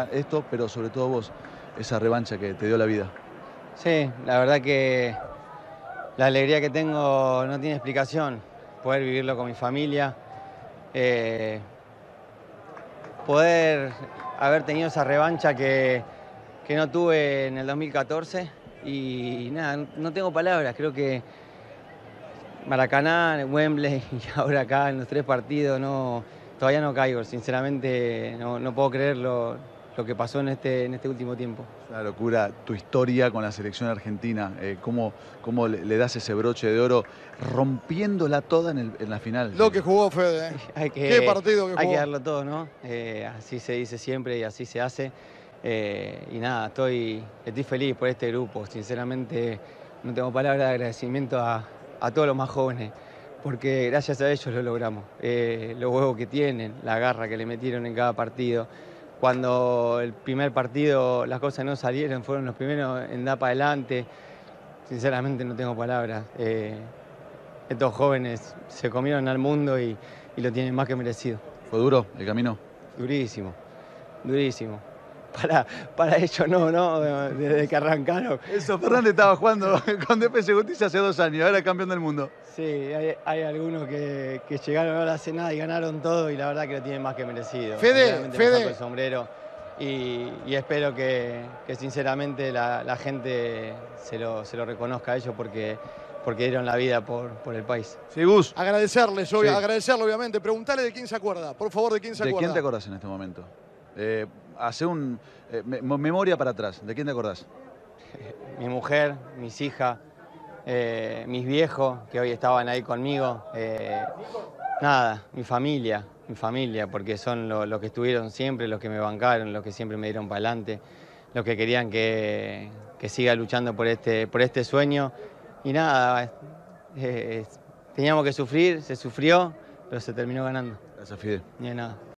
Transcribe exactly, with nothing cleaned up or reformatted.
familia, esto, pero sobre todo vos, esa revancha que te dio la vida. Sí, la verdad que la alegría que tengo no tiene explicación. Poder vivirlo con mi familia, eh, poder haber tenido esa revancha que, que no tuve en el dos mil catorce y nada, no tengo palabras, creo que Maracaná, Wembley y ahora acá en los tres partidos, no, todavía no caigo, sinceramente no, no puedo creer lo, lo que pasó en este, en este último tiempo. Una locura tu historia con la selección argentina, eh, cómo, cómo le, le das ese broche de oro, rompiéndola toda en, el, en la final. Lo que jugó Fede, ¿eh? Hay que, Qué partido que jugó. Hay que darlo todo, ¿no? Eh, así se dice siempre y así se hace. Eh, y nada, estoy, estoy feliz por este grupo. Sinceramente, no tengo palabras de agradecimiento a, a todos los más jóvenes, porque gracias a ellos lo logramos. Eh, los huevos que tienen, la garra que le metieron en cada partido. Cuando el primer partido las cosas no salieron, fueron los primeros en dar para adelante. Sinceramente no tengo palabras. Eh, estos jóvenes se comieron al mundo y, y lo tienen más que merecido. ¿Fue duro el camino? Durísimo, durísimo. Para, para ellos no, ¿no? Desde que arrancaron. Eso, Fernández estaba jugando con Defensa y Justicia hace dos años, ahora campeón del mundo. Sí, hay, hay algunos que, que llegaron ahora hace nada y ganaron todo y la verdad que lo tienen más que merecido. Fede, Fede. Me saco el sombrero y, y espero que, que sinceramente la, la gente se lo, se lo reconozca a ellos porque, porque dieron la vida por, por el país. Sí, Gus. Agradecerles, obvio, Sí. agradecerle obviamente. Preguntale de quién se acuerda, por favor, de quién se ¿De acuerda. quién te acordás en este momento? Eh, hace un eh, me- memoria para atrás. ¿De quién te acordás? Mi mujer, mis hijas, eh, mis viejos que hoy estaban ahí conmigo. Eh, nada, mi familia, mi familia, porque son los lo que estuvieron siempre, los que me bancaron, los que siempre me dieron para adelante, los que querían que, que siga luchando por este, por este sueño. Y nada, eh, teníamos que sufrir, se sufrió, pero se terminó ganando. Gracias, Fide. Ni de nada.